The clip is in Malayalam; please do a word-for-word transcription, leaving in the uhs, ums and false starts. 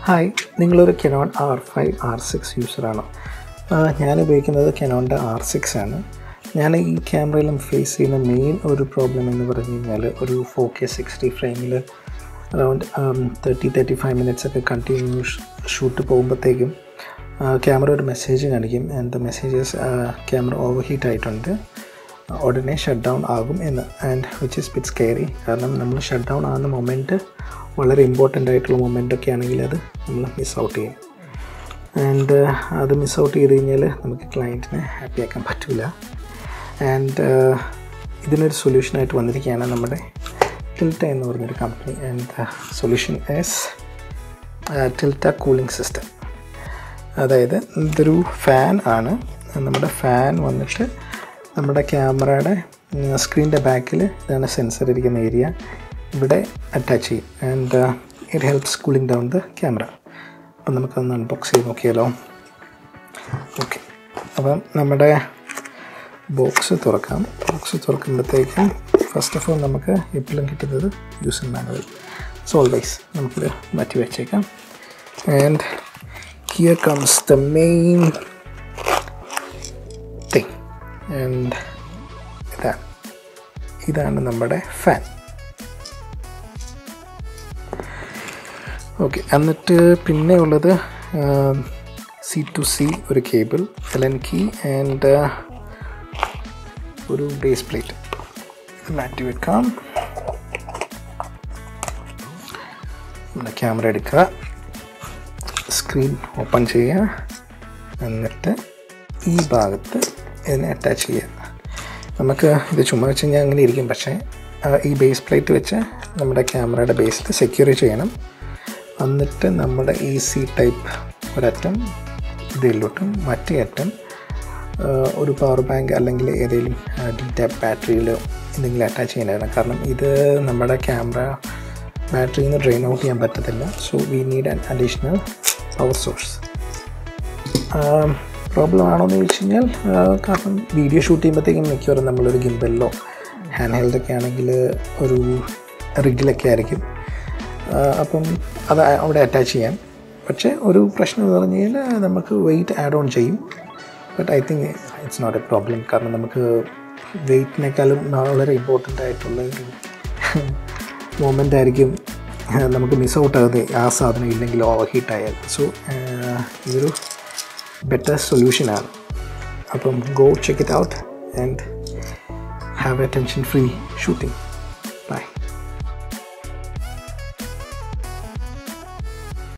ഹായ്, നിങ്ങളൊരു Canon R five R six യൂസറാണോ? ഞാൻ ഉപയോഗിക്കുന്നത് Canon R six ആണ്. ഞാൻ ഈ ക്യാമറയിലും ഫേസ് ചെയ്യുന്ന മെയിൻ ഒരു പ്രോബ്ലം എന്ന് പറഞ്ഞു കഴിഞ്ഞാൽ ഒരു ഫോർ കെ സിക്സ്റ്റി ഫ്രെയിമിൽ around thirty thirty five minutes ഒക്കെ കണ്ടിന്യൂസ് ഷൂട്ട് പോകുമ്പോഴത്തേക്കും ക്യാമറ ഒരു മെസ്സേജ് കാണിക്കും. And the messages camera over heat ആയിട്ടുണ്ട്, ഉടനെ ഷട്ട് ഡൗൺ ആകും എന്ന്. And which is bit scary. കാരണം നമ്മൾ ഷട്ട് ഡൗൺ ആകുന്ന മൊമെൻറ്റ് വളരെ ഇമ്പോർട്ടൻ്റ് ആയിട്ടുള്ള മൊമെൻ്റൊക്കെ ആണെങ്കിൽ അത് നമ്മൾ മിസ് ഔട്ട് ചെയ്യും. ആൻഡ് അത് മിസ് ഔട്ട് ചെയ്ത് കഴിഞ്ഞാൽ നമുക്ക് ക്ലയൻറ്റിനെ ഹാപ്പി ആക്കാൻ പറ്റില്ല. ആൻഡ് ഇതിനൊരു സൊല്യൂഷനായിട്ട് വന്നിരിക്കുകയാണ് നമ്മുടെ Tilta എന്ന് പറഞ്ഞൊരു കമ്പനി. And solution is Tilta cooling system. അതായത് ഇതൊരു ഫാൻ ആണ്. നമ്മുടെ ഫാൻ വന്നിട്ട് നമ്മുടെ ക്യാമറയുടെ സ്ക്രീനിൻ്റെ ബാക്കിൽ ഇതാണ് സെൻസർ ഇരിക്കുന്ന ഏരിയ, ഇവിടെ അറ്റാച്ച് ചെയ്യും. And it helps cooling down the camera. അപ്പം നമുക്കൊന്ന് അൺബോക്സ് ചെയ്ത് നോക്കിയാലോ. ഓക്കെ, അപ്പം നമ്മുടെ ബോക്സ് തുറക്കാം. ബോക്സ് തുറക്കുമ്പോഴത്തേക്കും ഫസ്റ്റ് ഓഫ് ഓൾ നമുക്ക് എപ്പോഴും കിട്ടുന്നത് യൂസർ മാനുവൽ. സോ ഓൾവേസ് നമുക്കിത് മാറ്റി വെച്ചേക്കാം. And here comes the main thing. And ഇതാണ് ഇതാണ് നമ്മുടെ ഫാൻ. ഓക്കെ, എന്നിട്ട് പിന്നെ ഉള്ളത് സി ടു സി ഒരു cable, Allen key and ഒരു ബേസ് പ്ലേറ്റ്. ഇത് മാറ്റി വെക്കാം. നമ്മുടെ ക്യാമറ എടുക്കുക, സ്ക്രീൻ ഓപ്പൺ ചെയ്യുക, എന്നിട്ട് ഈ ഭാഗത്ത് ഇതിനെ അറ്റാച്ച് ചെയ്യുക. നമുക്ക് ഇത് ചുമ്മാ വെച്ച് കഴിഞ്ഞാൽ അങ്ങനെ ഇരിക്കും, പക്ഷേ ഈ ബേസ് പ്ലേറ്റ് വെച്ച് നമ്മുടെ ക്യാമറയുടെ ബേസിൽ സെക്യൂർ ചെയ്യണം. എന്നിട്ട് നമ്മുടെ ഈ സി ടൈപ്പ് ഒരറ്റം ഇതിലോട്ടും മറ്റേ അറ്റം ഒരു പവർ ബാങ്ക് അല്ലെങ്കിൽ ഏതെങ്കിലും ഡി ടൈപ്പ് ബാറ്ററിയിലോ എന്തെങ്കിലും അറ്റാച്ച് ചെയ്യേണ്ടതാണ്. കാരണം ഇത് നമ്മുടെ ക്യാമറ ബാറ്ററിയിൽ നിന്ന് ഡ്രെയിൻ ഔട്ട് ചെയ്യാൻ പറ്റത്തില്ല. So we need an additional power source. Problem ആണോ എന്ന് ചോദിച്ചു കഴിഞ്ഞാൽ, കാരണം വീഡിയോ ഷൂട്ട് ചെയ്യുമ്പോഴത്തേക്കും മിക്കവാറും നമ്മളൊരു ഗിംബലിലോ ഹാൻഡ് ഹെൽഡൊക്കെ ആണെങ്കിൽ ഒരു റിഗിലൊക്കെ ആയിരിക്കും, അപ്പം അത് അവിടെ അറ്റാച്ച് ചെയ്യാം. പക്ഷേ ഒരു പ്രശ്നം എന്ന് പറഞ്ഞു കഴിഞ്ഞാൽ നമുക്ക് വെയിറ്റ് ആഡ് ഓൺ ചെയ്യും. But I think it's not a problem. കാരണം നമുക്ക് വെയിറ്റിനേക്കാളും വളരെ ഇമ്പോർട്ടൻ്റ് ആയിട്ടുള്ള ഒരു മൊമെൻ്റ് ആയിരിക്കും നമുക്ക് മിസ് ഔട്ട് ആകുന്നത് ആ സാധനം ഇല്ലെങ്കിൽ ഓവർ ഹീറ്റ് ആയാൽ. സോ ഇതൊരു ബെറ്റർ സൊല്യൂഷനാണ്. അപ്പം go check it out and have a tension free shooting.